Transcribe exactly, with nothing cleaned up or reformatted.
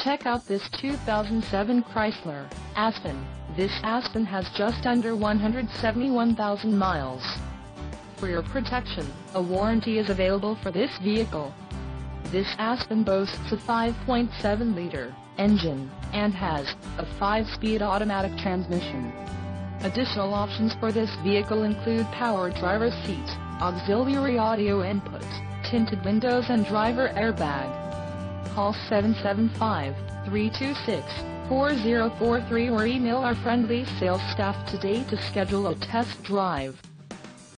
Check out this two thousand seven Chrysler Aspen. This Aspen has just under one hundred seventy-one thousand miles. For your protection, a warranty is available for this vehicle. This Aspen boasts a five point seven liter engine and has a five speed automatic transmission. Additional options for this vehicle include power driver's seat, auxiliary audio input, tinted windows and driver airbag. Call seven seven five, three two six, four zero four three or email our friendly sales staff today to schedule a test drive.